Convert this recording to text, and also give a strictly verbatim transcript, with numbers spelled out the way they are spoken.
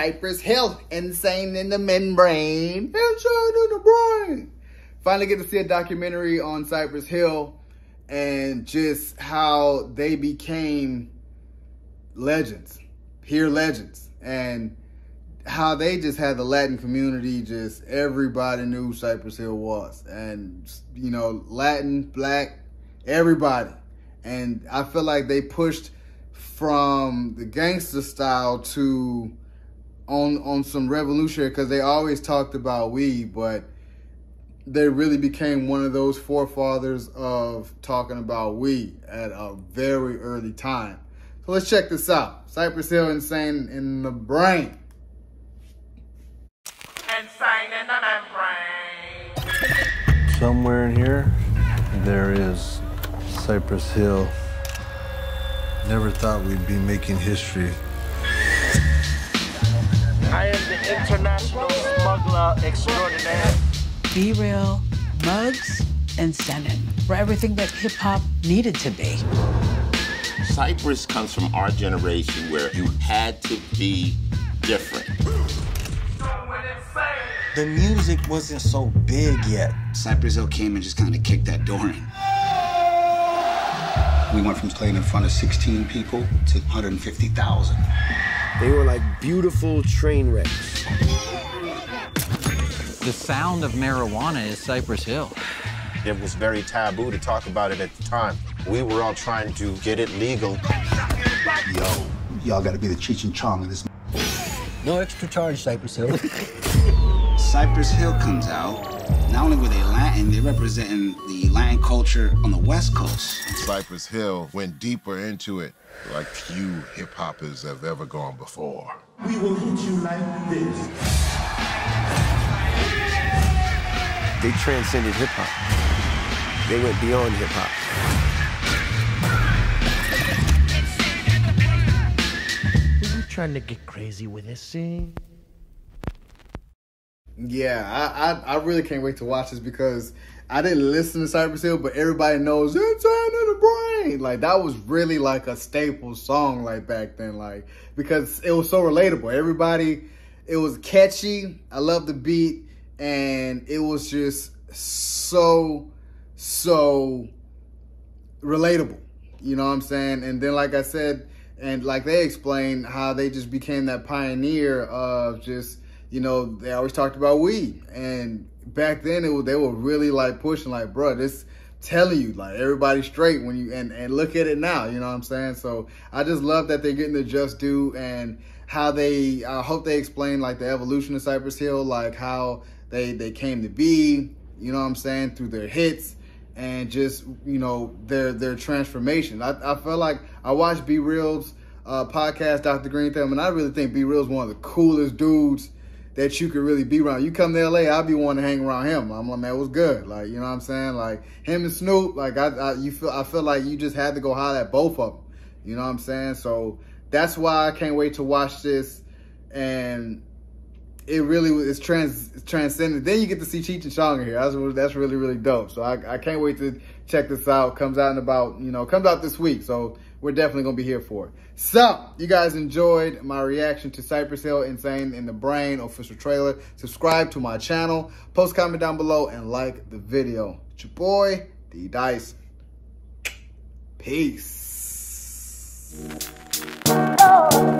Cypress Hill, Insane in the Membrane. Insane in the Brain. Finally get to see a documentary on Cypress Hill and just how they became legends, peer legends, and how they just had the Latin community, just everybody knew who Cypress Hill was. And, you know, Latin, black, everybody. And I feel like they pushed from the gangster style to on on some revolutionary, because they always talked about weed, but they really became one of those forefathers of talking about weed at a very early time. So let's check this out. Cypress Hill, Insane in the Brain. Insane in the Membrane. Somewhere in here, there is Cypress Hill. Never thought we'd be making history. I am the international smuggler extraordinaire. Be Real, Muggs, and Sending for everything that hip-hop needed to be. Cypress comes from our generation where you had to be different. The music wasn't so big yet. Cypress Hill came and just kind of kicked that door in. We went from playing in front of sixteen people to one hundred fifty thousand. They were like beautiful train wrecks. The sound of marijuana is Cypress Hill. It was very taboo to talk about it at the time. We were all trying to get it legal. Yo, y'all gotta be the Cheech and Chong of this. No extra charge, Cypress Hill. Cypress Hill comes out. Not only were they Latin, they're representing the Latin culture on the West Coast. Cypress Hill went deeper into it like few hip-hoppers have ever gone before. We will hit you like this. They transcended hip-hop. They went beyond hip-hop. Were you trying to get crazy with this scene? Yeah, I, I I really can't wait to watch this, because I didn't listen to Cypress Hill, but everybody knows Insane in the Brain. Like, that was really like a staple song like back then, like, because it was so relatable. Everybody, it was catchy. I love the beat, and it was just so, so relatable. You know what I'm saying? And then, like I said, and like they explained how they just became that pioneer of just, you know, they always talked about weed. And back then, it was, they were really like pushing, like, bro, this telling you, like, everybody's straight when you, and, and look at it now, you know what I'm saying? So I just love that they're getting the just due, and how they, I hope they explain like the evolution of Cypress Hill, like how they, they came to be, you know what I'm saying, through their hits, and just, you know, their, their transformation. I, I feel like I watched Be Real's uh, podcast, Doctor Green Thumb, and I really think Be Real's one of the coolest dudes that you could really be around. You come to L A, I'll be wanting to hang around him. I'm like, man, what's good? Like, you know what I'm saying? Like, him and Snoop, like, I, I, you feel, I feel like you just had to go holler at both of them. You know what I'm saying? So that's why I can't wait to watch this. And it really is trans, transcendent. Then you get to see Cheech and Chong here. That's, that's really, really dope. So I, I can't wait to check this out. Comes out in about, you know, comes out this week. So we're definitely going to be here for it. So, you guys enjoyed my reaction to Cypress Hill, Insane in the Brain official trailer. Subscribe to my channel. Post comment down below and like the video. It's your boy, D Dyson. Peace.